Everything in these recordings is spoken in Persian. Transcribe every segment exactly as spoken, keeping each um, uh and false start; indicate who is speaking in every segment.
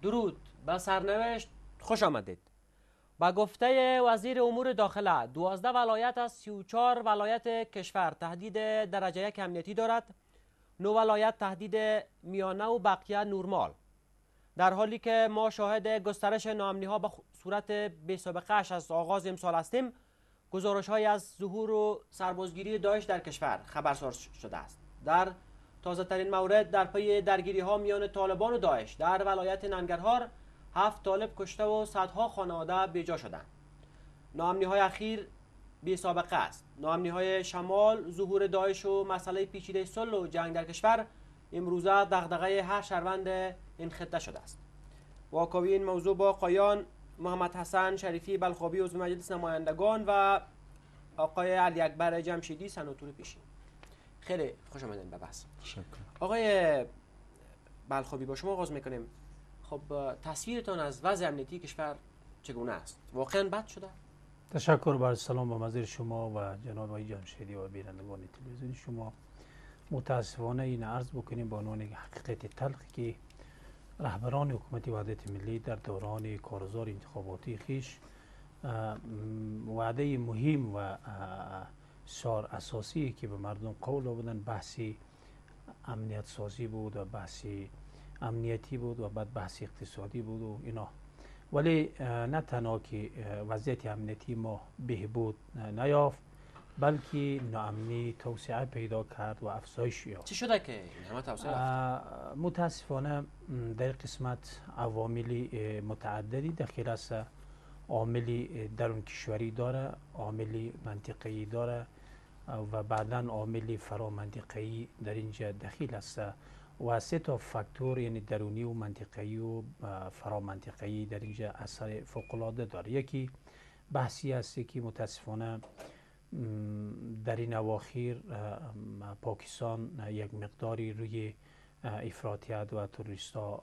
Speaker 1: درود به سرنوشت خوش آمدید. با گفته وزیر امور داخله دوازده ولایت از سی و چهار ولایت کشور تهدید درجه یک امنیتی دارد. نه ولایت تهدید میانه و بقیه نورمال. در حالی که ما شاهد گسترش ناامنی ها به صورت بی سابقه اش از آغاز امسال هستیم، گزارش های از ظهور و سربازگیری داعش در کشور خبرسار شده است. در تازه ترین مورد در پی درگیری ها میان طالبان و داعش در ولایت ننگرهار هفت طالب کشته و صدها خانواده بیجا شدند. ناامنی های اخیر بی سابقه است. ناامنی های شمال، ظهور داعش و مسئله پیچیده صلح و جنگ در کشور امروزه دغدغه هر شهروند این خطه شده است. واکاوی این موضوع با آقایان محمد حسن شریفی بلخابی عضو مجلس نمایندگان و آقای علی اکبر جمشیدی سناتور پیشین. خیلی خوش آمدین به بحث. آقای بلخابی با شما آغاز میکنیم. خب تصویرتان از وضع امنیتی کشور چگونه است؟ واقعا بد شده؟
Speaker 2: تشکر بر سلام به مزیر شما و جناب آقای جمشیدی و بینندگان تلویزیون شما. متاسفانه این عرض بکنیم به عنوان حقیقت تلخ که رهبران حکومت وحدت ملی در دوران کارزار انتخاباتی خیش وعده مهم و شعار اساسی که به مردم قول بودن بحثی امنیت سازی بود و بحثی امنیتی بود و بعد بحث اقتصادی بود و اینا، ولی نه تنها که وضعیت امنیتی ما بهبود نیافت بلکه ناامنی توسعه پیدا کرد و افزایش یافت.
Speaker 1: چی شده که این همه توسعه یافت؟
Speaker 2: متاسفانه در قسمت عوامل متعددی داخل است. عامل درون کشوری داره، عامل منطقه‌ای داره و بعدا عامل فرامنطقه‌ای در اینجا داخل است و سه تا فاکتور یعنی درونی و منطقه‌ای و فرامنطقه‌ای در اینجا اثر فوق‌العاده داره. یکی بحثی است که متاسفانه در این اواخر پاکستان یک مقداری روی افراطیت و تروریستا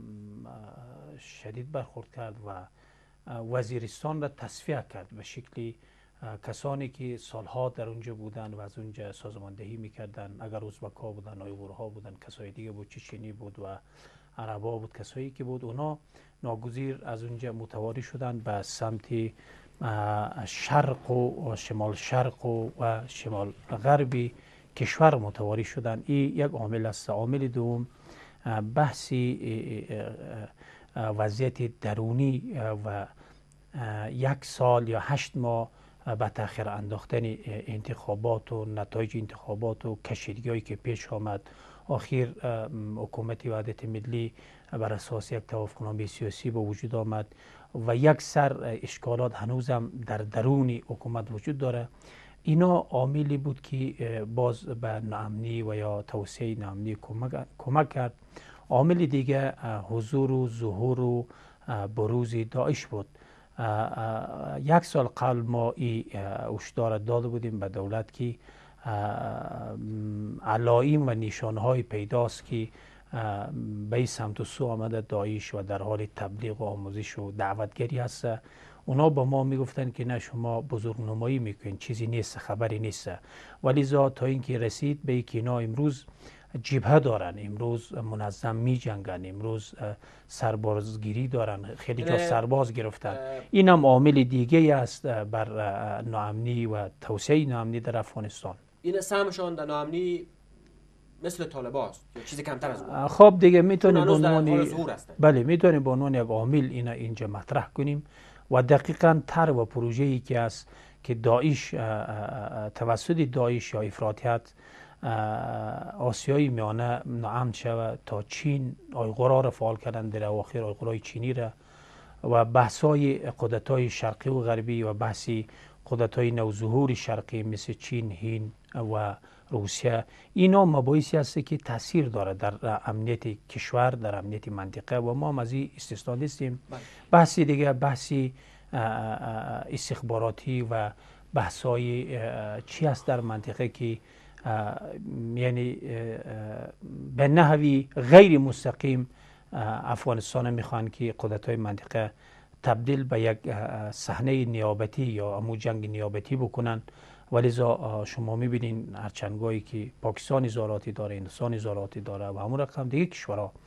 Speaker 2: شدید برخورد کرد و وزیرستان را تصفیه کرد به شکلی کسانی که سالها در اونجا بودن و از اونجا سازماندهی میکردن، اگر ازبک‌ها بودن، آیغورها بودن، کسای دیگه بود، چچنی بود و عربا بود، کسایی که بود، اونا ناگزیر از اونجا متواری شدن به سمت شرق و شمال شرق و شمال غربی کشور متواری شدن. این یک عامل است. عامل دوم بحثی وضعیت درونی و یک سال یا هشت ماه به تاخیر انداختن انتخابات و نتایج انتخابات و کشیدگی‌هایی که پیش آمد. آخر حکومت وحدت ملی بر اساس یک توافقنامه سیاسی به وجود آمد و یک سر اشکالات هنوزم در درون حکومت وجود داره. اینا عاملی بود که باز به ناامنی و یا توسعه ناامنی کمک کرد. عامل دیگه حضور و ظهور و بروز داعش بود. یک سال قبل ما این هشدار داده بودیم به دولت که علائم و نشانهای پیداست که به سمت و سو آمده داعش و در حال تبلیغ و آموزش و دعوتگری هست. اونا با ما میگفتن که نه شما بزرگ نمایی میکنین، چیزی نیست، خبری نیست، ولی زا تا اینکه رسید به اینکه اینا امروز جبهه دارن، امروز منظم می جنگن، امروز سربازگیری دارن، خیلی جا سرباز گرفتن. این هم عامل دیگه است بر ناامنی و توسعه ناامنی در افغانستان.
Speaker 1: این سهمشان در ناامنی مثل طالباست یا چیزی کمتر از اون؟
Speaker 2: خب دیگه میتونیم به عنوان
Speaker 1: بله
Speaker 2: میتونیم به عنوان یک عامل اینا اینجا مطرح کنیم و دقیقاً طرح و پروژه‌ای که است که داعش توسط داعش یا افراطیت آسیای میانه ناامن شود تا چین آیغورا را فعال کردن در اواخر، آیغورای چینی را و بحث‌های قدرت‌های شرقی و غربی و بحثی قدرت‌های نوظهور شرقی مثل چین، هند و روسیه، اینا مباحثی است که تاثیر داره در امنیت کشور، در امنیت منطقه و ما از این استثنا نیستیم. بحثی دیگه بحثی استخباراتی و بحث‌های چی است در منطقه که یعنی به نحوی غیر مستقیم افغانستان میخوان که قدرت‌های منطقه تبدیل به یک صحنه نیابتی یا امو جنگ نیابتی بکنن. ولذا شما میبینین هر چندگاهی که پاکستان اظهاراتی داره، هندوستان اظهاراتی داره و همون رقم دیگه کشورها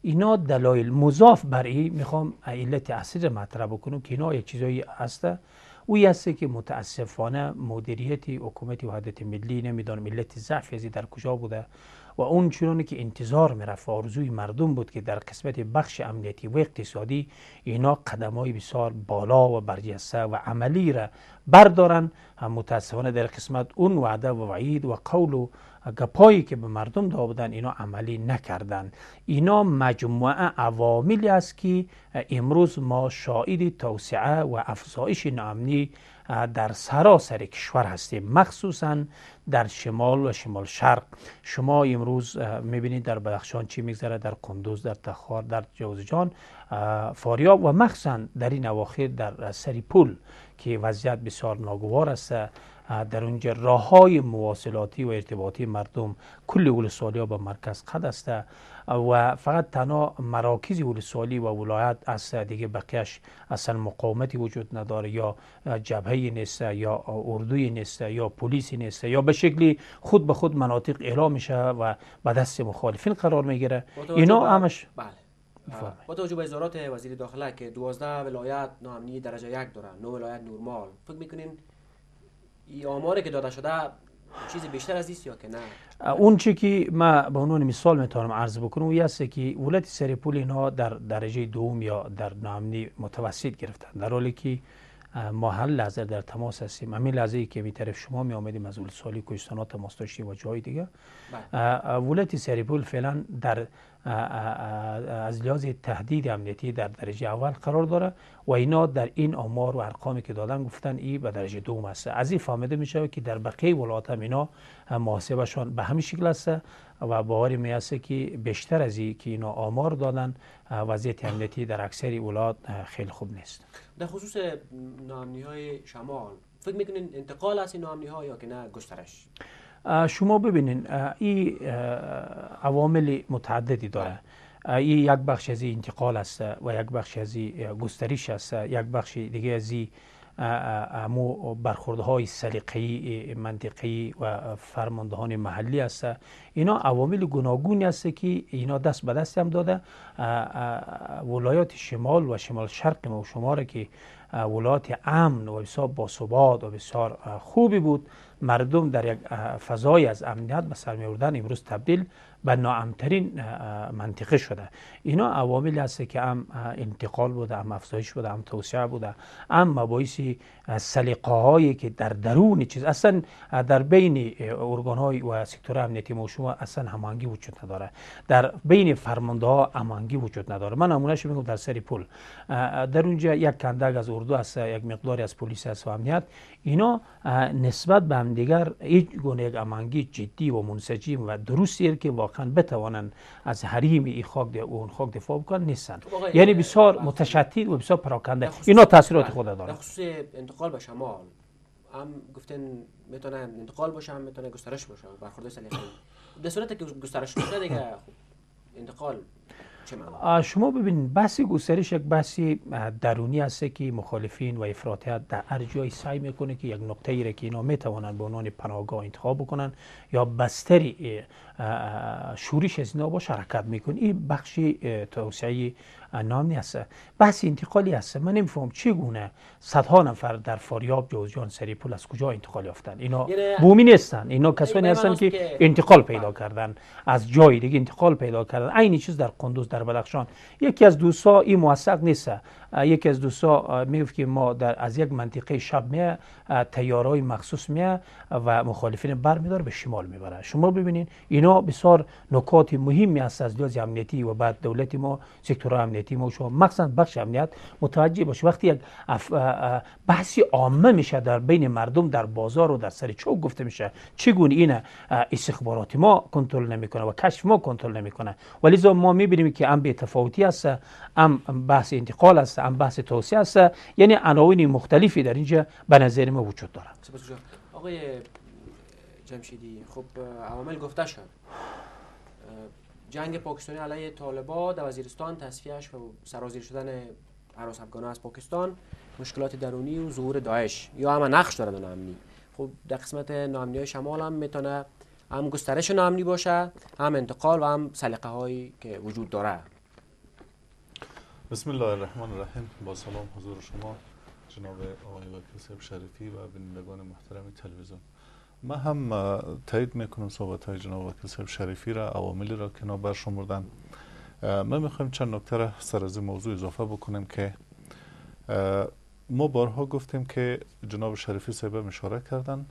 Speaker 2: اینا دلایل مضاف بر این میخوام علت اصلی مطرح بکنم که اینا یک چیزایی هست اوی هست که متاسفانه مدیریت حکومت وحدت ملی نمیدونم علت ضعف ازی در کجا بوده و اون چنانی که انتظار میرفت آرزوی مردم بود که در قسمت بخش امنیتی و اقتصادی اینا قدمای بسیار بالا و برجسته و عملی را بردارن، متاسفانه در قسمت اون وعده و وعید و قول و گپایی که به مردم داده بودن اینا عملی نکردن. اینا مجموعه عواملی است که امروز ما شاهد توسعه و افزایش ناامنی در سراسر کشور هستیم، مخصوصا در شمال و شمال شرق. شما امروز میبینید در بدخشان چی میگذره، در قندوز، در تخار، در جوزجان، فاریاب و مخصوصا در این اواخر در سریپول که وضعیت بسیار ناگوار است. در اونجا راه های مواصلاتی و ارتباطی مردم کل ولسوالی ها به مرکز قد است و فقط تنها مراکز ولسوالی و ولایت است، دیگه بقیهش اصلا مقاومتی وجود نداره، یا جبهه نیست، یا اردوی نیست، یا پلیسی نیست، یا به شکلی خود به خود مناطق اعلام میشه و به دست مخالفین قرار میگیره. اینا همش
Speaker 1: بله. با توجه به اظهارات وزیر داخله که دوازده ولایت ناامنی درجه یک دارن، نه ولایت نورمال، فکر میکنین این آماری که داده شده چیز بیشتر از است یا که نه؟
Speaker 2: اون چی که ما به عنوان مثال میتونم عرض بکنم این است که ولایت سریپول اینها در درجه دوم یا در ناامنی متوسط گرفتن، در حالی که ما هر لحظه در تماس هستیم. همین لحظه که می طرف شما می آمدیم از ولسوالی کوهستانات تماس داشتیم و جای دیگه. ولایت سریپول فعلا در از لحاظ تهدید امنیتی در درجه اول قرار داره و اینا در این آمار و ارقامی که دادن گفتن این به درجه دوم است. از این فهمیده میشه که در بقیه ولایات هم اینا محاسبهشون به همین شکل است و باوری میاسه که بیشتر از این که اینا آمار دادن وضعیت امنیتی در اکثر ولایات خیلی خوب نیست.
Speaker 1: در خصوص ناامنی های شمال فکر میکنین انتقال از این ناامنی ها یا که نه گسترش؟
Speaker 2: شما ببینین این عوامل متعددی داره. این یک بخش از انتقال است و یک بخش از گسترش است، یک بخش دیگه از امو برخوردهای سلیقه‌ای منطقی و فرماندهان محلی است. اینا عوامل گوناگونی است که اینا دست به دست هم داده. ولایات شمال و شمال شرق ما شما را که ولایات امن و بسیار باثبات و بسیار خوبی بود، مردم در یک فضای از امنیت به سر می‌بردن، امروز تبدیل به ناامن‌ترین منطقه شده. اینا عواملی است که هم انتقال بوده، هم افزایش بوده، هم توسعه بوده، هم مباحث سلیقه‌هایی که در درون چیز اصلا در بین ارگان‌های و سکتور امنیتی ما شما اصلا هماهنگی وجود نداره، در بین فرمانده‌ها هماهنگی وجود نداره. من نمونهش میگم در سریپول در اونجا یک کندک از اردو است، یک مقداری از پلیس است و امنیت، اینا نسبت به هم دیگر هیچ گونه یک هماهنگی جدی و منسجم و درستی که واقعا بتوانند از حریم این خاک و اون خاک دفاع بکنن نیستن. یعنی بسیار متشدد و بسیار پراکنده. اینا تاثیرات خود داره.
Speaker 1: در خصوص انتقال به شمال هم گفتن میتونه انتقال باشه، هم میتونه گسترش باشه، برخورد سلیقه‌ای. در صورتی که گسترش باشه دیگه انتقال چه معنی؟
Speaker 2: شما ببینید بحث گسترش یک بحث درونی است که مخالفین و افراطیت در هر جای سعی میکنه که یک نقطه ای را که اینا میتوانند به عنوان پناهگاه انتخاب بکنن یا بستری شورش از اینا باشه حرکت میکنه. این بخش توسعه ناامنی است. بحث انتقالی است. من نمیفهم چگونه صدها نفر در فاریاب، جوزجان، سریپول از کجا انتقال یافتن. اینا بومی نیستن، اینا کسانی هستن که انتقال پیدا کردن، از جای دیگه انتقال پیدا کردن. عین چیز در قندوز، در بدخشان. یکی از دوستا این موثق نیست. یکی از دوستا میگفت که ما در از یک منطقه شب میه تیارای مخصوص میه و مخالفین برمیداره به شمال میبره. شما ببینید اینا بسیار نکات مهمی است از لحاظ امنیتی و بعد دولت ما، سکتور امنیتی ما شما مخصوصا بخش امنیت متوجه باشه. وقتی یک بحثی عامه میشه در بین مردم، در بازار و در سر چوک گفته میشه چگونه این استخبارات ما کنترل نمیکنه و کشف ما کنترل نمیکنه، ولی ما میبینیم که هم بی‌تفاوتی است، هم بحث انتقال است، هم بحث توسعه است. یعنی عناوین مختلفی در اینجا به نظر ما وجود داره.
Speaker 1: آقای جمشیدی، خب عوامل گفته شد. جنگ پاکستانی علیه طالبان در وزیرستان، تصفیهش و سرازیر شدن هراس افغان‌ها از پاکستان، مشکلات درونی و ظهور داعش یا هم نقش داره در ناامنی. خب در قسمت ناامنی شمال هم میتونه هم گسترش ناامنی باشه، هم انتقال و هم سلیقه هایی که وجود داره.
Speaker 3: بسم الله الرحمن الرحیم. با سلام حضور شما جناب آقای وکیل صاحب شریفی و بینندگان محترم تلویزیون. من هم تایید میکنم صحبت های جناب وکیل صاحب شریفی را، عواملی را که اینا برشمردن. من میخوایم چند نکته را سر از این موضوع اضافه بکنیم که ما بارها گفتیم که جناب شریفی صاحب اشاره کردن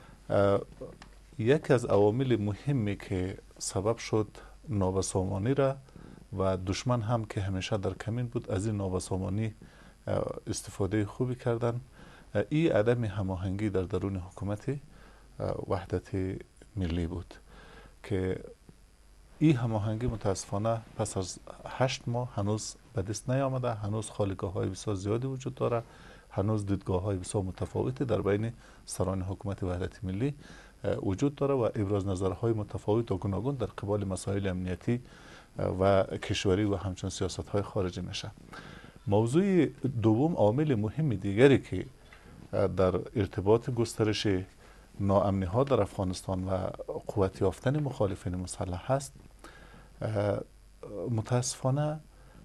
Speaker 3: یکی از عوامل مهمی که سبب شد نابسامانی را و دشمن هم که همیشه در کمین بود از این نابسامانی استفاده خوبی کردن، این عدم هماهنگی در درون حکومت وحدت ملی بود که این هماهنگی متاسفانه پس از هشت ماه هنوز به دست نیامده. هنوز خالیگاه های بسیار زیادی وجود داره، هنوز دیدگاه های بسیار متفاوتی در بین سران حکومت وحدت ملی وجود داره و ابراز نظرهای متفاوت و گوناگون در قبال مسائل امنیتی و کشوری و همچنین سیاست های خارجی میشه. موضوع دوم، عامل مهم دیگری که در ارتباط گسترش ناامنی ها در افغانستان و قوت یافتن مخالفین مسلح هست، متاسفانه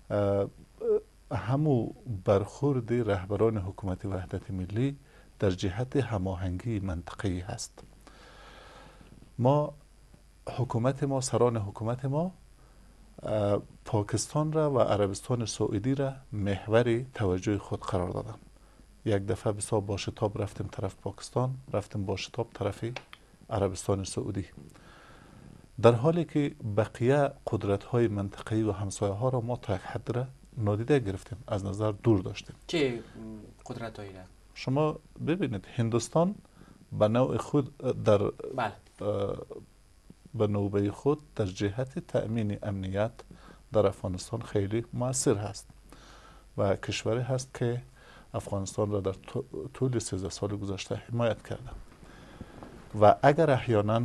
Speaker 3: همو برخورد رهبران حکومت وحدت ملی در جهت هماهنگی منطقه‌ای هست. ما حکومت ما سران حکومت ما پاکستان را و عربستان سعودی را محور توجه خود قرار دادن. یک دفعه بسیار با شتاب رفتیم طرف پاکستان، رفتیم با شتاب طرف عربستان سعودی، در حالی که بقیه قدرت های منطقه‌ای و همسایه ها را ما تا یک حد را نادیده گرفتیم، از نظر دور داشتیم.
Speaker 1: چه قدرت هایی را؟
Speaker 3: شما ببینید هندوستان به نوع خود در
Speaker 1: بله.
Speaker 3: به نوبه خود در جهت تأمین امنیت در افغانستان خیلی مؤثر هست و کشوری هست که افغانستان را در طول سیزده سال گذشته حمایت کرده و اگر احیانا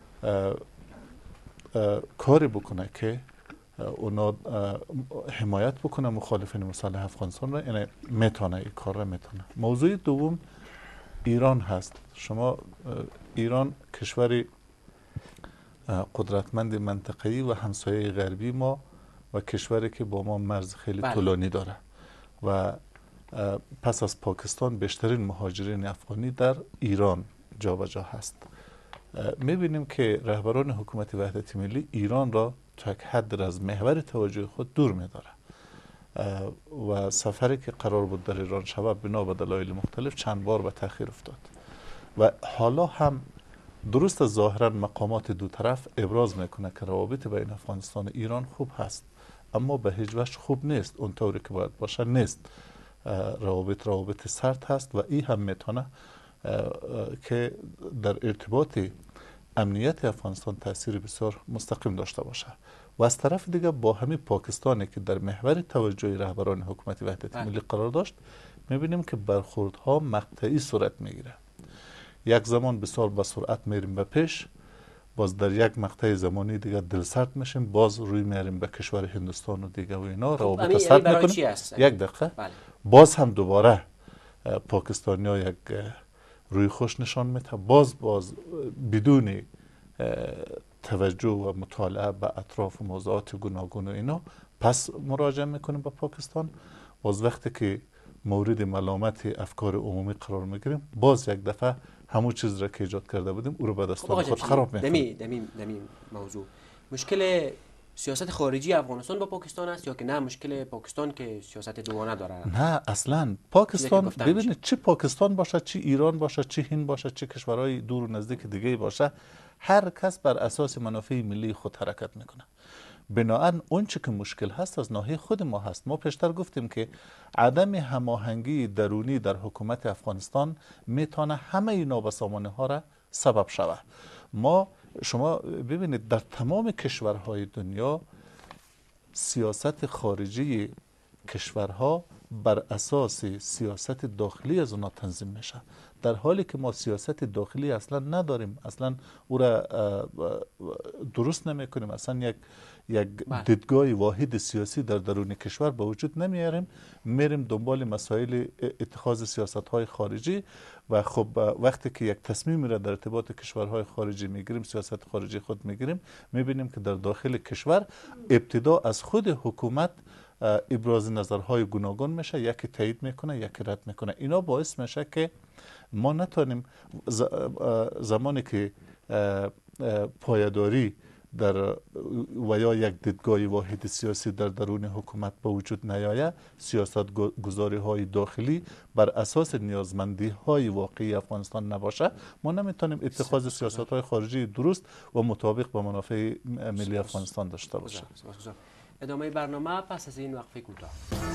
Speaker 3: کاری بکنه که اونا حمایت بکنه مخالفین مسلح افغانستان را، یعنی میتونه این کار را میتونه. موضوع دوم ایران هست. شما ایران کشوری قدرتمند منطقه‌ای و همسایه غربی ما و کشوری که با ما مرز خیلی
Speaker 1: بله.
Speaker 3: طولانی داره و پس از پاکستان بیشترین مهاجرین افغانی در ایران جابجا هست. میبینیم که رهبران حکومت وحدت ملی ایران را تا یک حد از محور توجه خود دور میداره و سفری که قرار بود در ایران شود بنا به دلایل مختلف چند بار به تاخیر افتاد و حالا هم درست ظاهرا مقامات دو طرف ابراز میکنه که روابط بین افغانستان و ایران خوب هست، اما به هیچ وجه خوب نیست، اونطوری که باید باشه نیست. روابط روابط سرد هست و این هم میتونه که در ارتباط امنیت افغانستان تاثیر بسیار مستقیم داشته باشه و از طرف دیگه با همین پاکستانی که در محور توجه رهبران حکومت وحدت ملی قرار داشت، میبینیم که برخوردها مقطعی صورت میگیره. یک زمان بسیار با سرعت میریم به پیش، باز در یک مقطع زمانی دیگه دلسرد میشیم، باز روی میاریم به کشور هندوستان و دیگه و اینا روابط سرد میکنیم. یک دقیقه بله. باز هم دوباره پاکستانی ها یک روی خوش نشان میده، باز باز بدون توجه و مطالعه به اطراف و موضوعات گوناگون و اینا پس مراجعه میکنیم به پاکستان. باز وقتی که مورد ملامت افکار عمومی قرار میگیریم، باز یک دفعه همون چیز را که ایجاد کرده بودیم او رو به دستان خود خراب میکنیم.
Speaker 1: دمی دمی دمی موضوع مشکل سیاست خارجی افغانستان با پاکستان است یا که نه مشکل پاکستان که سیاست دوگانه داره؟
Speaker 3: نه اصلا پاکستان، ببینید چه پاکستان باشه، چه ایران باشه، چه هند باشه، چه کشورهای دور و نزدیک دیگه باشه، هر کس بر اساس منافع ملی خود حرکت میکنه. بنابراین اون چه که مشکل هست از ناحیه خود ما هست. ما پیشتر گفتیم که عدم هماهنگی درونی در حکومت افغانستان میتونه همه این نابسامانی ها را سبب شود. ما شما ببینید در تمام کشورهای دنیا سیاست خارجی کشورها بر اساس سیاست داخلی از اونا تنظیم میشه، در حالی که ما سیاست داخلی اصلا نداریم، اصلا او را درست نمی کنیم، اصلا یک یک دیدگاه واحد سیاسی در درون کشور به وجود نمیاریم، میریم دنبال مسائل اتخاذ سیاست های خارجی و خب وقتی که یک تصمیم را در ارتباط کشورهای خارجی میگیریم، سیاست خارجی خود میگیریم، میبینیم که در داخل کشور ابتدا از خود حکومت ابراز نظرهای گوناگون میشه، یکی تایید میکنه یکی رد میکنه. اینا باعث میشه که ما نتونیم زمانی که پایداری در و یا یک دیدگاه واحد سیاسی در درون حکومت به وجود نیاید، سیاست گذاری های داخلی بر اساس نیازمندی های واقعی افغانستان نباشه، ما نمیتونیم اتخاذ سیاست های خارجی درست و مطابق با منافع ملی افغانستان داشته باشیم.
Speaker 1: ادامه برنامه پس از این وقفه کوتاه.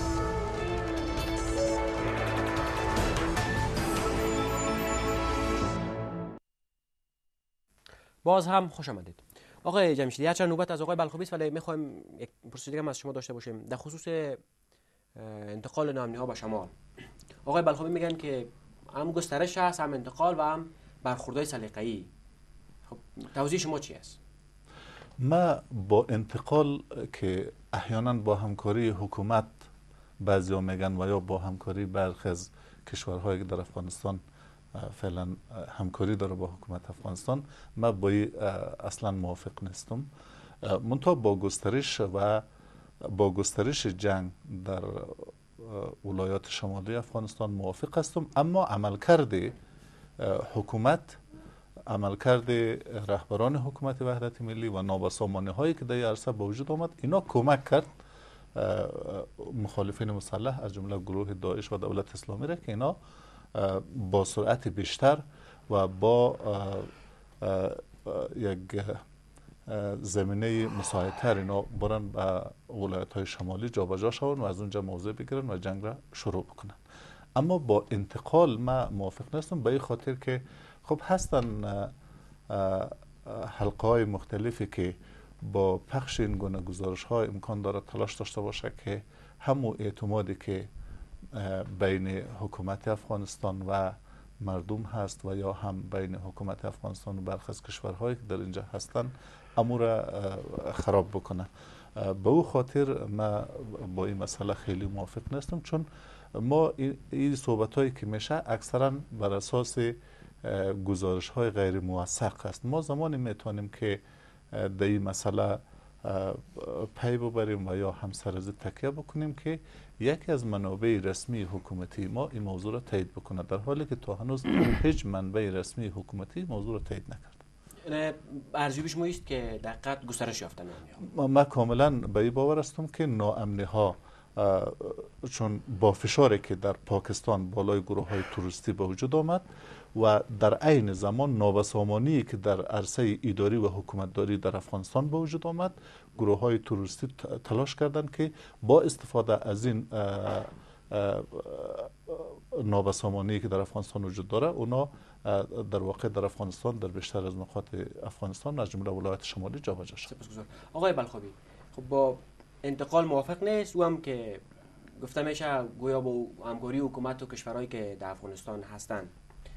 Speaker 1: باز هم خوش آمدید آقای جمشیدی. هرچند نوبت از آقای بلخابی است ولی میخوایم یک پرسش هم از شما داشته باشیم در خصوص انتقال ناامنی ها به شمال. آقای بلخابی میگن که هم گسترش هست، هم انتقال و هم برخوردهای سلیقه‌ای. خب توضیح شما چی است؟
Speaker 3: ما با انتقال که احیانا با همکاری حکومت، بعضیا میگن و یا با همکاری برخی از کشورهایی که در افغانستان فعلا همکاری داره با حکومت افغانستان، ما با اصلا موافق نیستم. منتها با گسترش و با گسترش جنگ در ولایات شمالی افغانستان موافق هستم، اما عملکرد حکومت، عملکرد رهبران حکومت وحدت ملی و نابسامانی هایی که در این عرصه به وجود آمد، اینا کمک کرد مخالفین مسلح از جمله گروه داعش و دولت اسلامی را که اینا با سرعت بیشتر و با یک زمینه مساعدتر اینا برن به ولایت های شمالی جابجا شون و از اونجا موضع بگیرن و جنگ را شروع بکنن. اما با انتقال ما موافق نیستم، به این خاطر که خب هستن حلقه های مختلفی که با پخش این گونه گزارش ها امکان داره تلاش داشته باشه که همون اعتمادی که بین حکومت افغانستان و مردم هست و یا هم بین حکومت افغانستان و برخی از کشورهایی که در اینجا هستن امور خراب بکنه. به او خاطر ما با این مسئله خیلی موافق نیستم، چون ما این صحبت هایی که میشه اکثرا بر اساس گزارش های غیر موثق است. ما زمانی میتونیم که در این مسئله پی ببریم و یا هم سرزی تکیه بکنیم که یکی از منابع رسمی حکومتی ما این موضوع را تایید بکنه، در حالی که تا هنوز هیچ منبع رسمی حکومتی موضوع را تایید نکرد.
Speaker 1: ارزیابی شما است که دقیقاً گسترش یافته
Speaker 3: ما, ما کاملا به این باور هستم که ناامنی ها چون با فشاری که در پاکستان بالای گروه های توریستی به وجود آمد و در عین زمان نابسامانی که در عرصه اداری و حکومتداری در افغانستان به وجود آمد، گروه های توریستی تلاش کردند که با استفاده از این نابسامانی که در افغانستان وجود داره، اونا در واقع در افغانستان در بیشتر از نقاط افغانستان از جمله ولایت شمالی جابجا شد.
Speaker 1: آقای بلخابی، خب با انتقال موافق نیست، او هم که گفته میشه گویا با همکاری حکومت و کشورهایی که در افغانستان هستند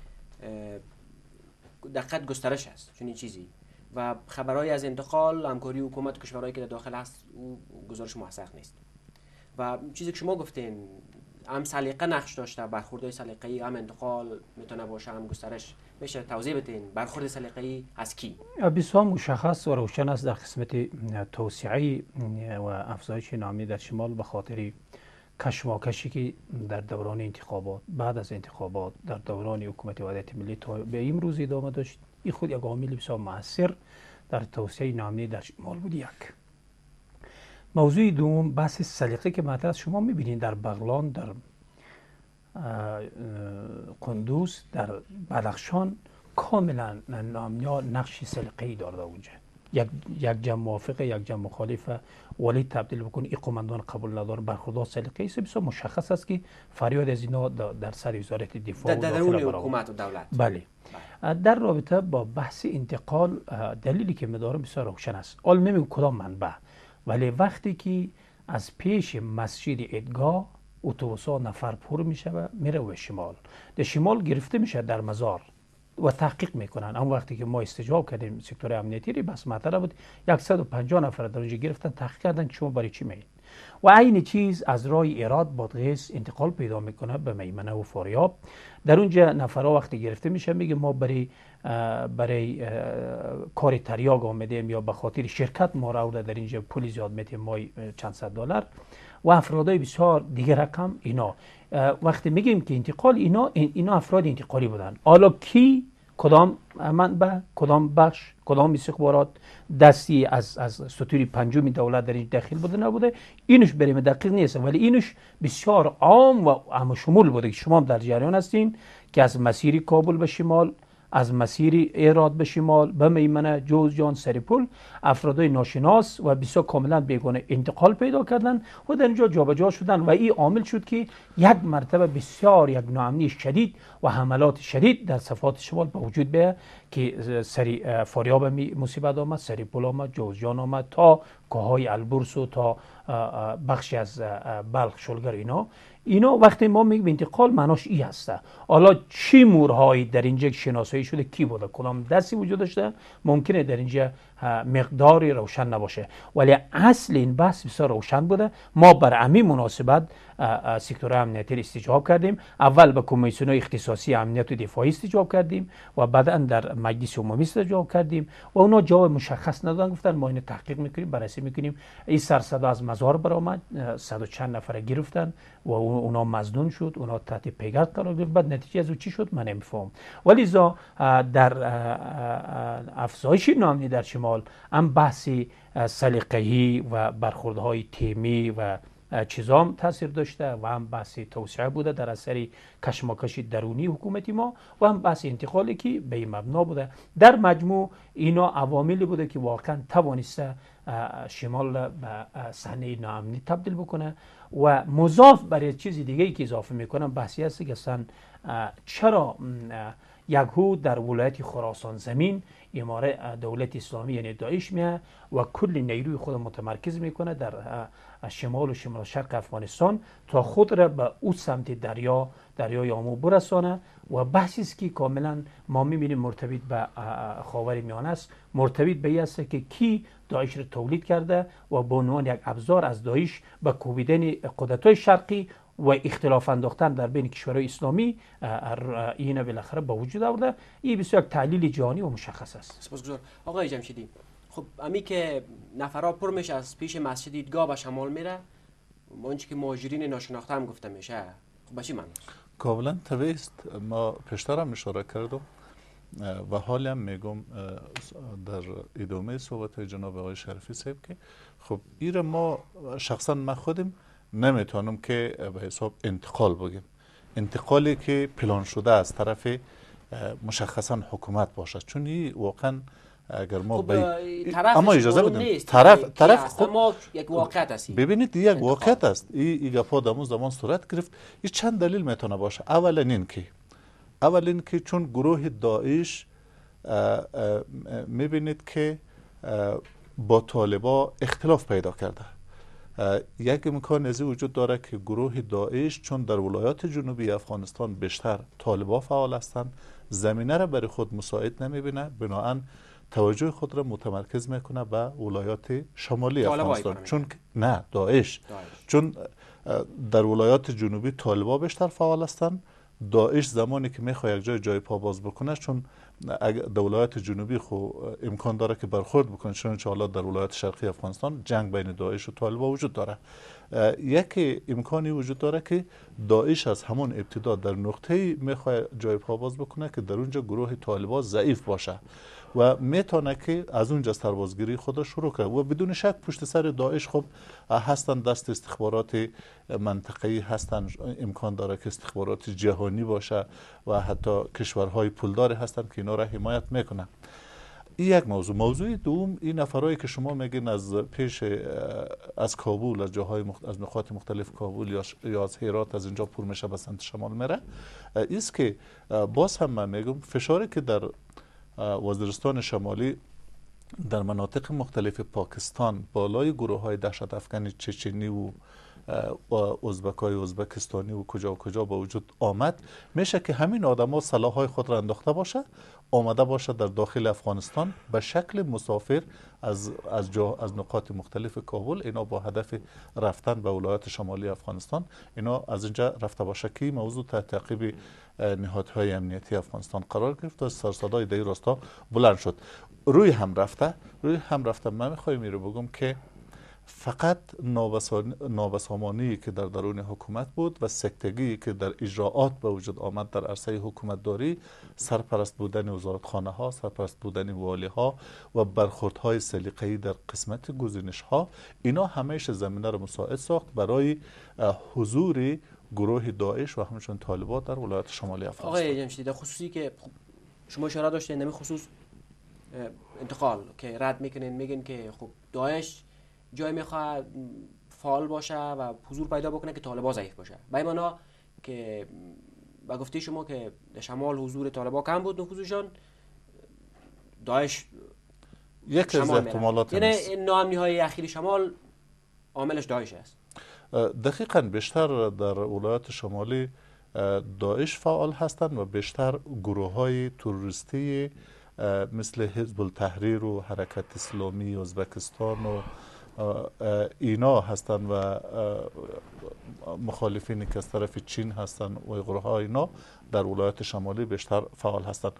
Speaker 1: دقیق گسترش است چنین چیزی و خبرهای از انتقال همکاری حکومت و کشورهایی که در داخل هست او گزارش موثق نیست و چیزی که شما گفتین هم سلیقه نقش داشته، برخوردهای سلیقه‌ای، هم انتقال میتونه باشه، هم گسترش. میشه توضیح بدین برخورد سلیقه‌ای از کی؟
Speaker 2: بسیار مشخص و روشن است در قسمت توسعه و افزایش ناامنی در شمال به خاطر کشمکشی که در دوران انتخابات، بعد از انتخابات، در دوران حکومت وحدت ملی تا به امروز ادامه داشت. این خود یک عامل بسیار مؤثر در توسعه ناامنی در شمال بود. یک موضوع دوم بحث سلیقه که مطرح است. شما می‌بینید در بغلان، در قندوز، در بدخشان کاملا ناامنی‌ها نقش سلیقه‌ای دارد. اونجا یک یک جمع موافقه، یک جمع مخالف ولی تبدیل بکنه، این قماندان قبول نداره، برخوردار سلیقه‌ای است. بسیار مشخص است که فریاد از اینا در سر وزارت دفاع
Speaker 1: در درون حکومت و دولت.
Speaker 2: بله. در رابطه با بحث انتقال دلیلی که می‌داره بسیار روشن است. حال نمیگم کدام منبع، ولی وقتی که از پیش مسجد عیدگاه اتوبوس‌ها نفر پر میشه و میره به شمال، در شمال گرفته میشه در مزار و تحقیق میکنن. اون وقتی که ما استجواب کردیم سکتور امنیتی ری بس مطلب بود صد و پنجاه نفر در اونجا گرفتن، تحقیق کردن که شما برای چی میید. و عین چیز از راه ایراد بادغیس انتقال پیدا میکنه به میمنه و فاریاب. در اونجا نفرها وقتی گرفته میشه میگه ما برای برای کار تریاگ آمدیم یا به خاطر شرکت ما را در اینجا پول زیاد میتیم، ما چند صد دلار و افرادای بسیار دیگر رقم اینا. وقتی میگیم که انتقال، اینا اینا افراد انتقالی بودن. حالا کی، کدام منبع، کدام بخش، کدام استخبارات دستی از از ستون پنجم دولت در این داخل بوده نبوده، اینش بریم دقیق نیست، ولی اینش بسیار عام و عام شمول بوده که شما در جریان هستین که از مسیر کابل به شمال، از مسیر ایراد به شمال به میمنه، جوزجان، سریپول افرادای ناشناس و بسیار کاملا بیگانه انتقال پیدا کردن و در اینجا جابجا شدن و این عامل شد که یک مرتبه بسیار یک ناامنی شدید و حملات شدید در صفات شمال به وجود بیاید که سری فاریاب مصیبت آمد، سریپول آمد، جوزجان آمد تا کوههای البرز و تا بخشی از بلخ، شلگر. اینا اینا وقتی ما میگیم انتقال معناش ای هسته. حالا چی مورهایی در اینجا شناسایی شده، کی بوده، کدام دستی وجود داشته، ممکنه در اینجا مقداری روشن نباشه، ولی اصل این بحث بسیار روشن بوده. ما بر همین مناسبت سکتور امنیتی استجواب کردیم. اول به کمیسیون اختصاصی امنیت و دفاعی استجواب کردیم و بعدا در مجلس عمومی استجواب کردیم و اونا جواب مشخص ندادن، گفتن ما اینو تحقیق میکنیم، بررسی میکنیم. این سرصدا از مزار برآمد، صد و چند نفر گرفتن و اونا مظنون شد، اونا تحت پیگرد قرار گرفت. بعد نتیجه از او چی شد من نمیفهم. ولی زا در افزایش ناامنی در شمال هم بحثی سلیقه‌ای و برخوردهای تیمی و چیزام تاثیر داشته و هم بحث توسعه بوده در اثر کشمکش درونی حکومتی ما و هم بحث انتقالی که به این مبنا بوده. در مجموع اینا عواملی بوده که واقعا توانسته شمال به صحنه ناامنی تبدیل بکنه. و مضاف برای چیز دیگه ای که اضافه میکنم بحثی هست که اصلا چرا یکهو در ولایت خراسان زمین اماره دولت اسلامی یعنی داعش میه و کل نیروی خود متمرکز میکنه در شمال و شمال شرق افغانستان تا خود را به او سمت دریا دریای آمو برسانه. و بحثی است که کاملا ما میبینیم مرتبط به خاور میانه است، مرتبط به این است که کی داعش را تولید کرده و به عنوان یک ابزار از داعش به کوبیدن قدرت‌های شرقی و اختلاف انداختن در بین کشورهای اسلامی این بالاخره به وجود آورده. این بسیار تحلیل جهانی و مشخص است.
Speaker 1: سپاسگزار آقای جمشیدی. خب امی که نفرها پر میشه از پیش مسجد ایدگاه به شمال میره، اونچه که مهاجرین ناشناخته هم گفته میشه، خب به چی معنی است؟
Speaker 3: کاملا طبیعی است. ما پیشتر هم اشاره کردم و حالی هم میگم در ادامه صحبت های جناب آقای شریفی صاحب که خب این ما شخصا من خودم نمیتونم که به حساب انتقال بگیم، انتقالی که پلان شده از طرف مشخصا حکومت باشد، چون این واقعا اگر ما
Speaker 1: خب
Speaker 3: بی...
Speaker 1: طرف
Speaker 3: اما اجازه بدیم
Speaker 1: طرف
Speaker 3: طرف
Speaker 1: خب ما یک واقعیت است.
Speaker 3: ببینید یک واقعیت است. این این گپا در زمان صورت گرفت. این چند دلیل میتونه باشه. اولا این که اول این که چون گروه داعش میبینید که با طالبا اختلاف پیدا کرده، یک امکان از وجود داره که گروه داعش چون در ولایات جنوبی افغانستان بیشتر طالبا فعال هستند، زمینه را برای خود مساعد نمیبینه، بنابراین توجه خود را متمرکز میکنه به ولایات شمالی افغانستان. چون نه داعش. داعش چون در ولایات جنوبی طالبا بیشتر فعال هستند، داعش زمانی که میخواد یک جای جای پا باز بکنه، چون در ولایات جنوبی خو امکان داره که برخورد بکنه، چون حالا در ولایات شرقی افغانستان جنگ بین داعش و طالبا وجود داره. یک امکانی وجود داره که داعش از همون ابتدا در نقطه‌ای میخواد جای پا باز بکنه که در اونجا گروه طالبا ضعیف باشه و میتونه که از اونجا سربازگیری خود را شروع کنه. و بدون شک پشت سر داعش خب هستن دست استخبارات منطقه‌ای هستن، امکان داره که استخبارات جهانی باشه و حتی کشورهای پولدار هستن که اینا را حمایت میکنن. این یک موضوع. موضوع دوم، این نفرایی که شما میگین از پیش از کابل، از جاهای مخت... از نقاط مختلف کابل یا, ش... یا از هرات از اینجا پر میشه به سمت شمال میره، است که باز هم من میگم فشاری که در وزیرستان شمالی در مناطق مختلف پاکستان بالای گروه های دهشت افکن چچنی و ازبکای ازبکستانی و کجا و کجا با وجود آمد، میشه که همین آدم ها سلاح های خود را انداخته باشه، آمده باشه در داخل افغانستان به شکل مسافر از از جا از نقاط مختلف کابل، اینا با هدف رفتن به ولایات شمالی افغانستان اینا از اینجا رفته باشه که موضوع تحت تعقیب نهادهای امنیتی افغانستان قرار گرفت و سرصدای در راستا بلند شد. روی هم رفته روی هم رفته من میخوایم این رو بگم که فقط نابسامانی که در درون حکومت بود و سکتگی که در اجراعات به وجود آمد در عرصه حکومت داری، سرپرست بودن وزارتخانه ها، سرپرست بودن والی ها و برخوردهای سلیقه‌ای در قسمت گزینش ها، اینا همیشه زمینه را مساعد ساخت برای حضور گروه داعش و همچنین طالبان در ولایت شمالی افغانستان.
Speaker 1: آقای جمشیدی، در خصوصی که شما اشاره داشتین نمی خصوص انتقال که رد میکنین، میگین که خب داعش جای میخواد فعال باشه و حضور پیدا بکنه که طالبان ضعیف باشه. به این معنا که با گفته شما که در شمال حضور طالبان کم بود، نفوذشان، داعش
Speaker 3: یک از احتمالات
Speaker 1: یعنی این ناامنی های اخیر شمال عاملش داعش است.
Speaker 3: دقیقاً بیشتر در ولایت شمالی داعش فعال هستند و بیشتر گروه های تروریستی مثل حزب التحریر و حرکت اسلامی ازبکستان و اینا هستند و مخالفینی که از طرف چین هستند و گروه ها اینا در ولایت شمالی بیشتر فعال هستند.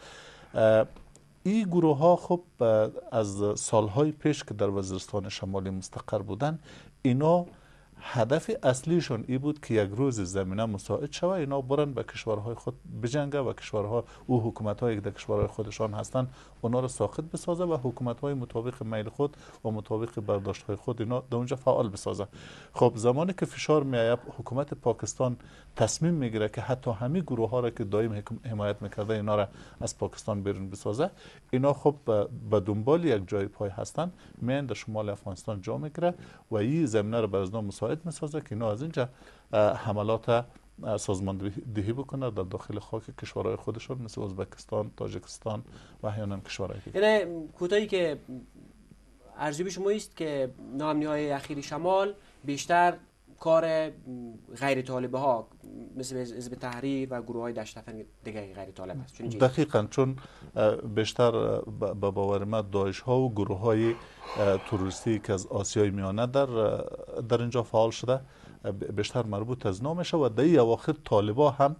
Speaker 3: این گروه ها خب از سالهای پیش که در وزیرستان شمالی مستقر بودن، اینا هدف اصلیشون ای بود که یک روز زمینه مساعد شود اینا برن به کشورهای خود بجنگه و کشورها او حکومت‌هایی که در کشورهای خودشان هستن اونا رو ساخت بسازه و حکومت‌های مطابق میل خود و مطابق برداشت‌های خود اینا در اونجا فعال بسازه. خب زمانی که فشار میآید، حکومت پاکستان تصمیم میگیره که حتی همین گروه ها را که دائم حمایت میکرده اینا را از پاکستان بیرون بسازه، اینا خب به دنبال یک جای پای هستن، میان در شمال افغانستان جا میگیره و این زمینه را برای اینا مساعد میسازه که اینا از اینجا حملات سازماندهی بکنه در داخل خاک کشورهای خودشون مثل ازبکستان، تاجیکستان و احیانا کشورهای دیگه.
Speaker 1: یعنی کوتاهی که ارزیابی شما است که ناامنی‌های اخیر شمال بیشتر کار غیر طالبه ها مثل حزب تحریر و گروه های دشت نفر دیگه غیر طالب است.
Speaker 3: دقیقاً، چون بیشتر به باور من داعش ها و گروه های تروریستی که از آسیای میانه در در اینجا فعال شده بیشتر مربوط از نام میشه و در این اواخر طالبا هم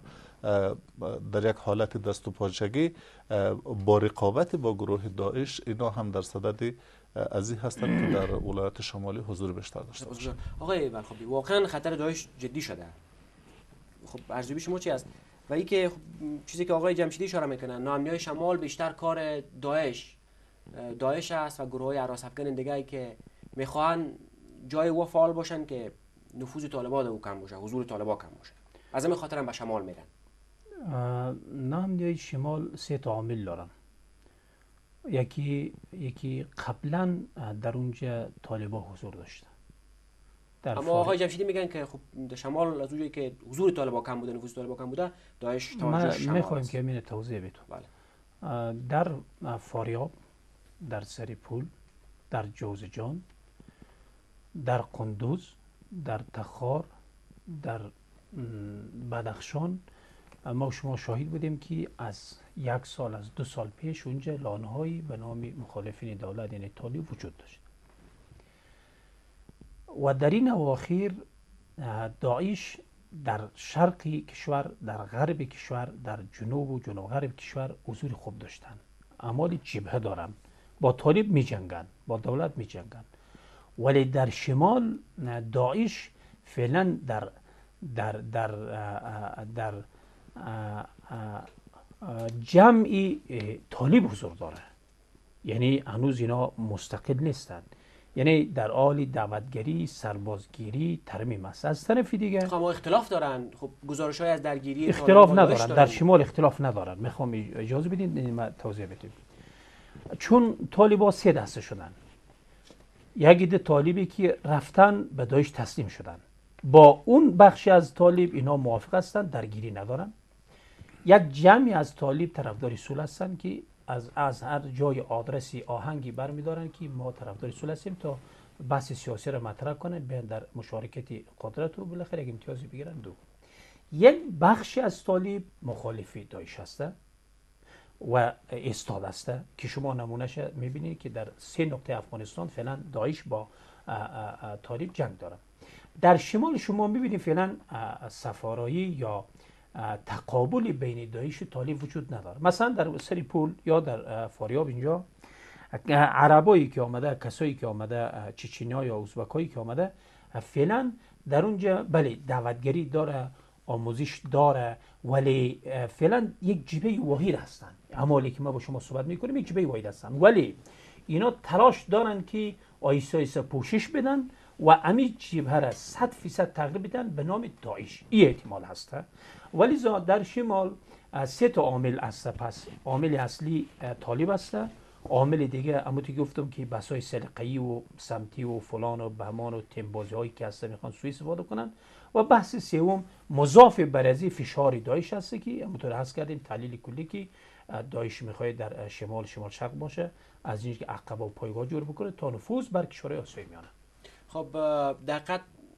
Speaker 3: در یک حالت دست و پاچگی با رقابت با گروه داعش اینا هم در صدد از این هستند که در ولایت شمالی حضور بیشتر داشته باشند.
Speaker 1: آقای بلخابی، واقعا خطر داعش جدی شده. خب ارزیابی شما چی است؟ و این که چیزی که آقای جمشیدی اشاره میکنن، ناامنی‌های شمال بیشتر کار داعش داعش است و گروه‌های هراس افکن دیگه‌ای که میخوان جای او فعال باشن که نفوذ طالبان او کم باشه، حضور طالبان کم باشه. از همین خاطر هم به شمال میرن.
Speaker 2: ناامنی‌های شمال سه تا عامل دارن. یکی یکی قبلا در اونجا طالبان حضور داشتن.
Speaker 1: اما آقای جمشیدی میگن که خب در شمال از اونجایی که حضور طالبان کم بوده، نفوذ طالبان کم بوده، داعش توجهش شمال.
Speaker 2: ما میخوایم که همین توضیح بدم. بله. در فاریاب، در سریپول، در جوزجان، در قندوز، در تخار، در بدخشان ما شما شاهد بودیم که از یک سال از دو سال پیش اونجا لانهایی به نام مخالفین دولت یعنی طالب وجود داشت و در این اواخر داعش در شرق کشور، در غرب کشور، در جنوب و جنوب غرب کشور حضور خوب داشتن، اعمال جبهه دارن، با طالب می جنگن، با دولت می جنگن. ولی در شمال داعش فعلا در در در در جمعی طالب حضور داره، یعنی هنوز اینا مستقل نیستند، یعنی در حال دعوتگری، سربازگیری، ترمیم است. از طرف دیگه
Speaker 1: خب اختلاف دارن، خب گزارش‌های از درگیری
Speaker 2: اختلاف ندارن، در شمال اختلاف ندارن. میخوام اجازه بدین ما توضیح بدیم. چون طالبان سه دسته شدن، یک عده طالبی که رفتن به داعش تسلیم شدن، با اون بخشی از طالب اینا موافق هستند، درگیری ندارن. یک جمعی از طالب طرفدار صلح هستند که از از هر جای آدرسی آهنگی برمیدارن که ما طرفدار صلح هستیم تا بحث سیاسی را مطرح کنن، بیان در مشارکت قدرت و بالاخره یک امتیازی بگیرن. دو یک بخشی از طالب مخالفی داعش هستند و استاد هسته که شما نمونهش میبینید که در سه نقطه افغانستان فعلا داعش با طالب جنگ داره. در شمال شما میبینید فعلا سفارایی یا تقابلی بین داعش و طالب وجود نداره. مثلا در سریپول یا در فاریاب اینجا عربایی که آمده، کسایی که آمده، چچنیا یا ازبکایی که آمده فعلا در اونجا بله دعوتگری داره، آموزش داره، ولی فعلا یک جبهه واحد هستن. همالی که ما با شما صحبت میکنیم یک جبهه واحد هستن، ولی اینا تلاش دارن که آیسته آیسته پوشش بدن و امی جبهه را صد فیصد تغییر بدن به نام داعش. این احتمال هسته. ولی در شمال سه تا عامل هسته. پس عامل اصلی طالب هسته، عامل دیگه همونطور که گفتم که بسای سلیقه‌ای و سمتی و فلان و بهمان و تیمبازی هایی که هسته میخوان سوء استفاده کنن، و بحث سوم مضاف بر از فشار داعش هست که همونطور حس کردیم تحلیل کلی که داعش میخواد در شمال شمال شرق باشه، از اینکه عقبه و پایگاه جور بکنه تا نفوذ بر کشورهای آسیای میانه.
Speaker 1: خب دقیقاً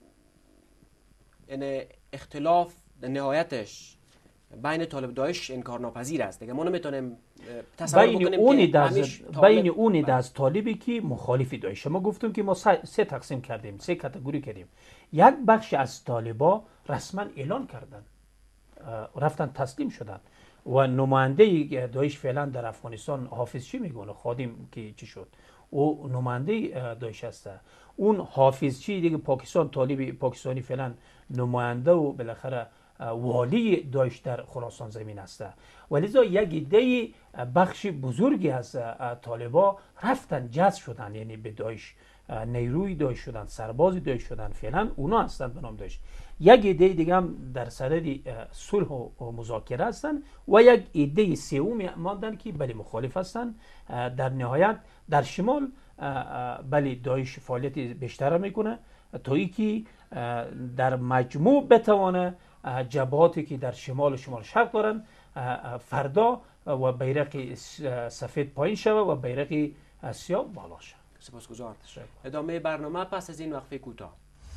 Speaker 1: این اختلاف نهایتش بین طالب داعش انکار ناپذیر است دیگه. ما نمیتونیم تصور
Speaker 2: بین
Speaker 1: بکنیم
Speaker 2: اونی
Speaker 1: که
Speaker 2: دست بین اونی دست طالبی که مخالف داعش. ما گفتم که ما سه تقسیم کردیم، سه کاتگوری کردیم. یک بخش از طالبا رسما اعلان کردن، رفتن تسلیم شدن و نماینده داعش فعلا در افغانستان حافظ چی میگونه خادم که چی شد، او نماینده داعش هست. اون حافظ چی دیگه پاکستان، طالب پاکستانی فعلا نماینده و بالاخره والی داعش در خراسان زمین است. ولذا یک ایده بخش بزرگی از طالبا رفتن جذب شدن، یعنی به داعش نیروی داعش شدن، سرباز داعش شدن، فعلا اونا هستند به نام داعش. یک ایده دیگه هم در صدد صلح و مذاکره هستند و یک ایده سوم ماندن که بله مخالف هستند. در نهایت در شمال بله داعش فعالیت بیشتر میکنه تا اینکه در مجموع بتوانه جبهاتی که در شمال و شمال شرق دارن فردا و بیرق سفید پایین شود و بیرق سیاه بالا شود.
Speaker 1: سپاسگزار. ادامه برنامه پس از این وقفه کوتاه.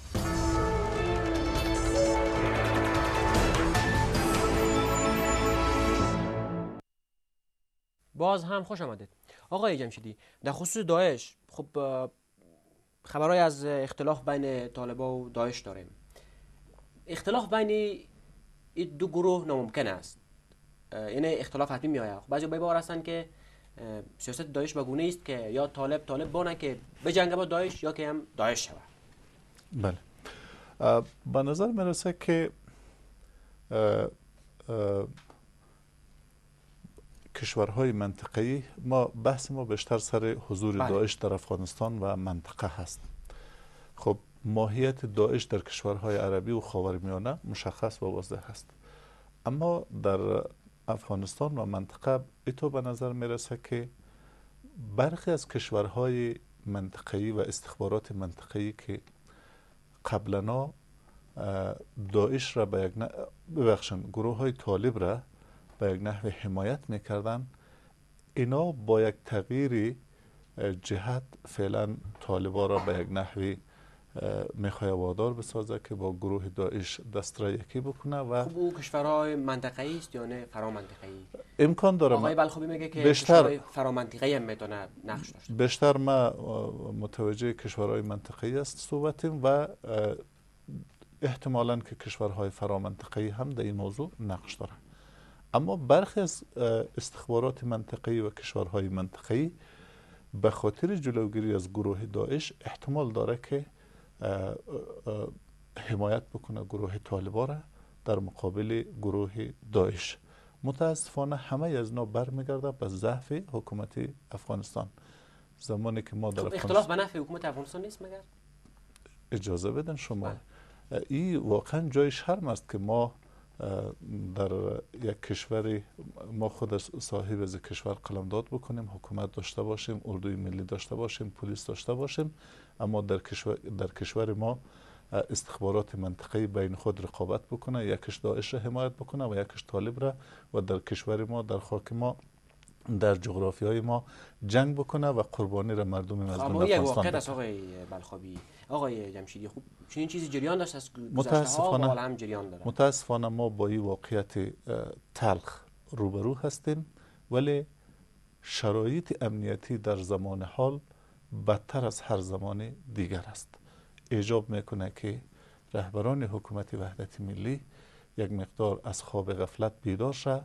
Speaker 1: باز هم خوش آمدید. آقای جمشیدی، در خصوص داعش خب خبرهای از اختلاف بین طالبان و داعش داریم. اختلاف بین این دو گروه ناممکن است. یعنی اختلاف حتمی می آید. بعضی به باور هستند که سیاست داعش به گونه است که یا طالب طالب بانه که بجنگه با داعش یا که هم داعش شود.
Speaker 3: بله. به نظر می رسه که اه اه کشورهای منطقه‌ای، ما بحث ما بیشتر سر حضور بله. داعش در افغانستان و منطقه هست. خب ماهیت داعش در کشورهای عربی و خاورمیانه مشخص و واضح است، اما در افغانستان و منطقه ایتو به نظر میرسه که برخی از کشورهای منطقه‌ای و استخبارات منطقه‌ای که قبلا داعش را به یک نه... ببخشن گروه های طالب را به یک نحو حمایت میکردن، اینا با یک تغییر جهت فعلا طالبا را به یک نحوی میخواه وادار بسازه که با گروه داعش دست را یکی بکنه. و
Speaker 1: خب او کشورهای منطقه‌ای است یا نه فرامنطقه‌ای؟
Speaker 3: امکان داره.
Speaker 1: آقای بلخوبی میگه که
Speaker 3: بیشتر
Speaker 1: کشورهای فرامنطقه‌ای هم میتونه نقش داشته.
Speaker 3: بیشتر ما متوجه کشورهای منطقه‌ای است صحبتیم و احتمالاً که کشورهای فرامنطقه‌ای هم در این موضوع نقش داره. اما برخی از استخبارات منطقه‌ای و کشورهای منطقه‌ای به خاطر جلوگیری از گروه داعش احتمال داره که حمایت بکنه گروه طالبان را در مقابل گروه داعش. متاسفانه همه از اینا برمیگرده به ضعف حکومت افغانستان. زمانی که ما در
Speaker 1: خب اختلاف به نفع حکومت افغانستان نیست مگر؟
Speaker 3: اجازه بدن شما. این واقعا جای شرم است که ما در یک کشوری، ما خود صاحب از کشور قلمداد بکنیم، حکومت داشته باشیم، اردوی ملی داشته باشیم، پلیس داشته باشیم، اما در کشور در کشور ما استخبارات منطقه‌ای بین خود رقابت بکنه، یکش داعش را حمایت بکنه و یکش طالب را، و در کشور ما، در خاک ما، در جغرافیای ما جنگ بکنه و قربانی را مردم مظلوم افغانستان بده.
Speaker 1: اما یک واقعیت است آقای بلخابی. آقای جمشیدی، خوب چنین چیزی جریان داشت از
Speaker 3: متاسفانه
Speaker 1: ها و هم جریان داره.
Speaker 3: متاسفانه ما با این واقعیت تلخ روبرو هستیم، ولی شرایط امنیتی در زمان حال بدتر از هر زمان دیگر است. ایجاب میکنه که رهبران حکومت وحدت ملی یک مقدار از خواب غفلت بیدار شه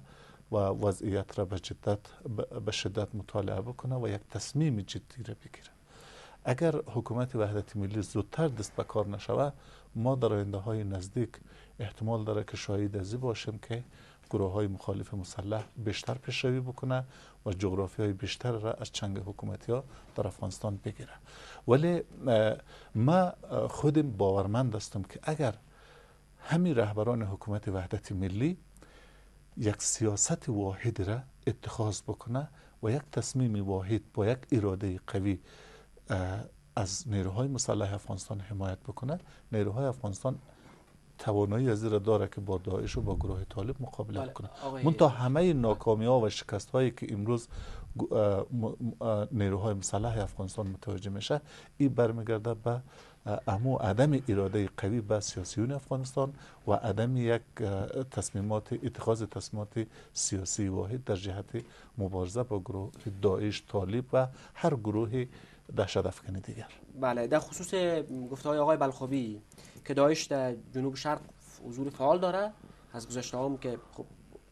Speaker 3: و وضعیت را به جدت به شدت مطالعه بکنه و یک تصمیم جدی را بگیره. اگر حکومت وحدت ملی زودتر دست به کار نشود، ما در آینده های نزدیک احتمال داره که شاهد ازی باشیم که گروه های مخالف مسلح بیشتر پیشروی بکنه و جغرافی های بیشتر را از چنگ حکومتی ها در افغانستان بگیره. ولی ما خودم باورمند هستم که اگر همین رهبران حکومت وحدت ملی یک سیاست واحد را اتخاذ بکنه و یک تصمیم واحد با یک اراده قوی از نیروهای مسلح افغانستان حمایت بکنه، نیروهای افغانستان توانایی از را داره که با داعش و با گروه طالب مقابله بکنه. منتها همه ناکامی ها و شکست هایی که امروز نیروهای مسلح افغانستان متوجه میشه، این برمیگرده به امو عدم اراده قوی به سیاسیون افغانستان و عدم یک تصمیمات اتخاذ تصمیمات سیاسی واحد در جهت مبارزه با گروه داعش، طالب و هر گروه دهشت افکن دیگر.
Speaker 1: بله، در خصوص گفته های آقای بلخابی که داعش در جنوب شرق حضور فعال داره، از گذشته هم که خب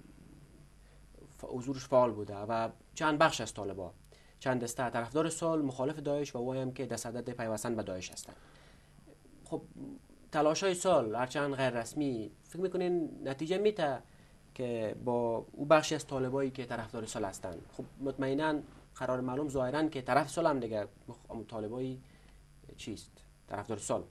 Speaker 1: حضورش فعال بوده و چند بخش از طالبان، چند دسته طرفدار صلح، مخالف داعش و وای هم که دست عدد پیوستن به داعش هستند. خب تلاش های صلح هرچند غیر رسمی، فکر میکنین نتیجه میده که با او بخشی از طالبایی که طرفدار صلح هستند؟ خب مطمئنا قرار معلوم ظاهرا که طرف صلح هم دیگه طالبای چیست؟ طرفدار صلح.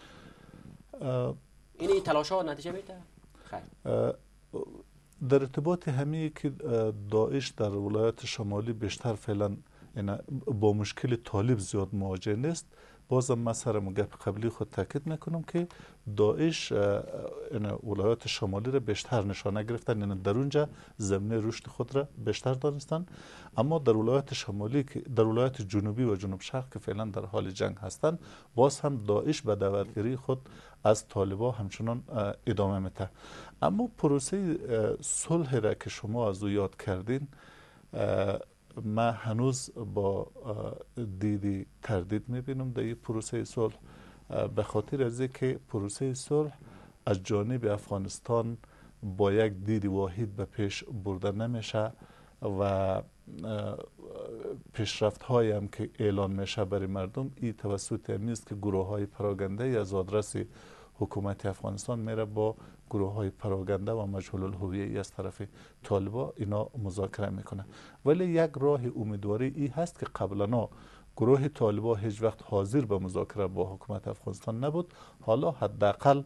Speaker 1: این تلاش ها نتیجه میده؟ خیر.
Speaker 3: در ارتباط همین که داعش در ولایت شمالی بیشتر فعلا با مشکل طالب زیاد مواجه نیست، بازم من سرم گپ قبلی خود تاکید میکنم که داعش ولایات شمالی را بیشتر نشانه گرفتن، یعنی در اونجا زمینه رشد خود را بیشتر دانستن. اما در ولایات شمالی، در ولایات جنوبی و جنوب شرق که فعلا در حال جنگ هستند، باز هم داعش به دورگیری خود از طالبا همچنان ادامه میده. اما پروسه صلح را که شما از او یاد کردین، من هنوز با دیدی تردید میبینم در این پروسه صلح، به خاطر از که پروسه صلح از جانب افغانستان با یک دید واحد به پیش برده نمیشه و پیشرفت هایی هم که اعلان میشه برای مردم این توسط نیست که گروه های پراگنده از آدرس حکومت افغانستان میره با گروه های پراگنده و مجهول الهویه از طرف طالبا اینا مذاکره میکنه. ولی یک راه امیدواری ای هست که قبلا گروه طالبا هیچ وقت حاضر به مذاکره با حکومت افغانستان نبود، حالا حداقل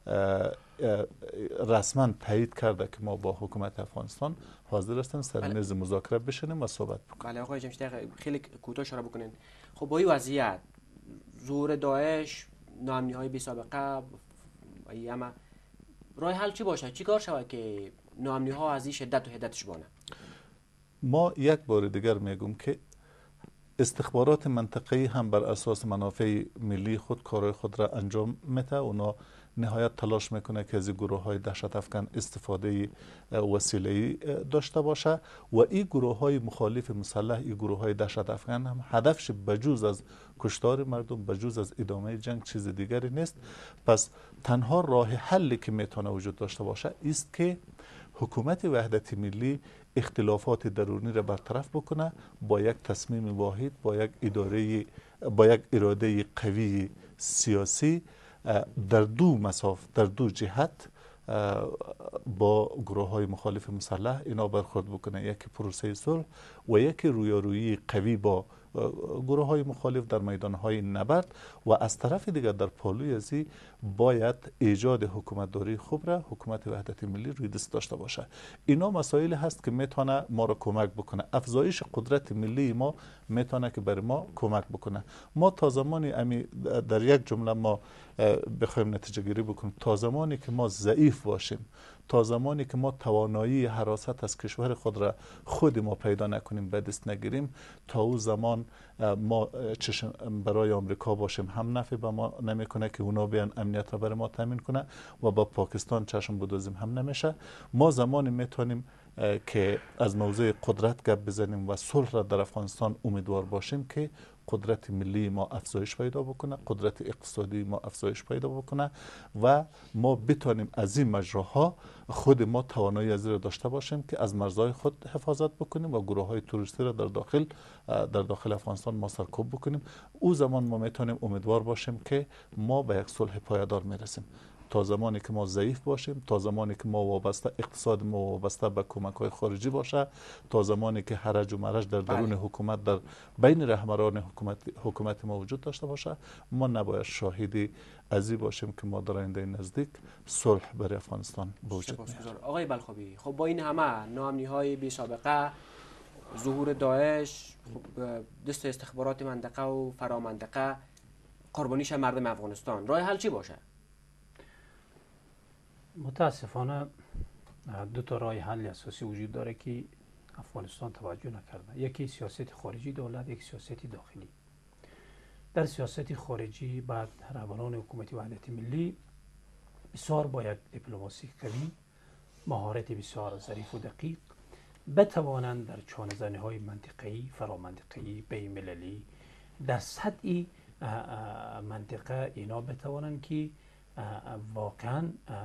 Speaker 3: رسما تایید کرده که ما با حکومت افغانستان حاضر هستیم سر میز مذاکره بشینیم و صحبت بکنیم.
Speaker 1: بله آقای جمشید، خیلی کوتاه اشاره بکنین. خب با این وضعیت ظهور داعش، ناامنی های بی سابقه، اما راه حل چی باشه؟ چی کار شود که ناامنی ها از این شدت و حدتش بانه؟
Speaker 3: ما یک بار دیگر میگم که استخبارات منطقه‌ای هم بر اساس منافع ملی خود کارهای خود را انجام میده. اونا نهایت تلاش میکنه که از گروه های دهشت افکن استفاده وسیله‌ای داشته باشه و این گروه های مخالف مسلح، این گروه های دهشت افکن هم هدفش بجز از کشتار مردم، بجز از ادامه جنگ چیز دیگری نیست. پس تنها راه حلی که میتونه وجود داشته باشه است که حکومت وحدت ملی اختلافات درونی را برطرف بکنه با یک تصمیم واحد، با یک اداره، با یک اراده قوی سیاسی در دو مساف، در دو جهت با گروه های مخالف مسلح اینا برخورد بکنه. یکی پروسه صلح و یکی رویارویی قوی با گروه های مخالف در میدان های نبرد و از طرف دیگر در پالوی ازی باید ایجاد حکومت داری خوب را حکومت وحدت ملی روی دست داشته باشه. اینا مسائل هست که میتونه ما را کمک بکنه. افزایش قدرت ملی ما میتونه که برای ما کمک بکنه. ما تا زمانی امی در یک جمله ما بخوایم نتیجه گیری بکنیم، تا زمانی که ما ضعیف باشیم، تا زمانی که ما توانایی حراست از کشور خود را خود ما پیدا نکنیم، به دست نگیریم، تا او زمان ما چشم برای آمریکا باشیم هم نفع به ما نمیکنه که اونا بیان امنیت را برای ما تامین کنه و با پاکستان چشم بدوزیم هم نمیشه. ما زمانی میتونیم که از موضوع قدرت گپ بزنیم و صلح را در افغانستان امیدوار باشیم که قدرت ملی ما افزایش پیدا بکنه، قدرت اقتصادی ما افزایش پیدا بکنه و ما بتانیم از این مجراها خود ما توانایی از را داشته باشیم که از مرزهای خود حفاظت بکنیم و گروه های توریستی را در داخل در داخل افغانستان ما سرکوب بکنیم. او زمان ما میتونیم امیدوار باشیم که ما به یک صلح پایدار میرسیم. تا زمانی که ما ضعیف باشیم، تا زمانی که ما وابسته اقتصاد ما وابسته به کمک های خارجی باشه، تا زمانی که حرج و مرج در درون حکومت در بین رهبران حکومت حکومت ما وجود داشته باشه، ما نباید شاهدی ازی باشیم که ما در آینده نزدیک صلح برای افغانستان به وجود میاد.
Speaker 1: آقای بلخابی، خب با این همه ناامنی های بی سابقه، ظهور داعش، خب دست استخبارات منطقه و فرامنطقه قربانیش مردم افغانستان، راه حل چی باشه؟
Speaker 2: متاسفانه دو تا راه حل اساسی وجود داره که افغانستان توجه نکرده. یکی سیاست خارجی دولت، یک سیاست داخلی. در سیاست خارجی بعد رهبران حکومت وحدت ملی بسیار با یک دیپلماسی قوی، مهارت بسیار ظریف و دقیق بتوانند در چانه‌زنی های منطقه‌ای، فرامنطقه‌ای، بین المللی در سطح منطقه اینا بتوانند که واقعا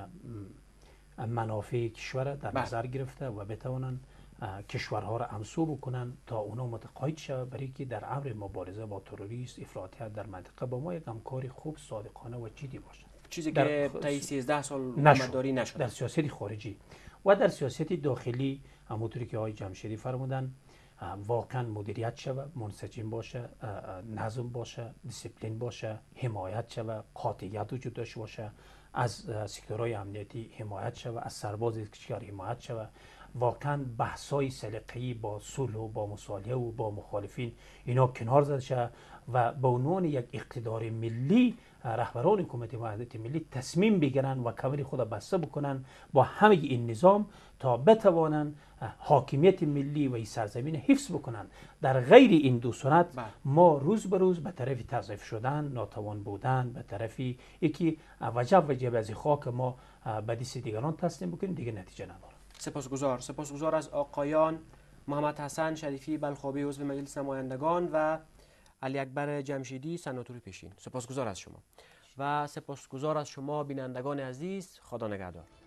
Speaker 2: منافع کشور در نظر گرفته و بتوانند کشورها را همسو بکنن تا اونا متقاعد شود برای که در امر مبارزه با تروریسم، افراطیت در منطقه با ما یک همکاری خوب، صادقانه و جدی باشد.
Speaker 1: چیزی که طی سیزده سال حکومتداری نشد
Speaker 2: در سیاست خارجی. و در سیاست داخلی همونطوری که آقای جمشیدی فرمودن، واقعا مدیریت شود، منسجم باشه، نظم باشه، دیسیپلین باشه، حمایت شود، قاطعیت وجود داشته باشه، از سکتورهای امنیتی حمایت شود، از سرباز کشور حمایت شود. واقعا بحث‌های سلیقه‌ای با صلح و با مصالحه و با مخالفین اینا کنار زده شود و به عنوان یک اقتدار ملی رهبران حکومت وحدت ملی تصمیم بگیرن و کمر خود بسته بکنن با همه این نظام تا بتوانند حاکمیت ملی و این سرزمین حفظ بکنن. در غیر این دو صورت ما روز به روز به طرف تضعیف شدن، ناتوان بودن، به طرف یکی وجب وجب از خاک ما به دست دیگران تسلیم بکنیم، دیگه نتیجه نداره.
Speaker 1: سپاسگزار سپاسگزار از آقایان محمد حسن شریفی بلخابی عضو مجلس نمایندگان و علی اکبر جمشیدی سناتور پیشین. سپاسگزار از شما و سپاسگزار از شما بینندگان عزیز. خدا نگهدار.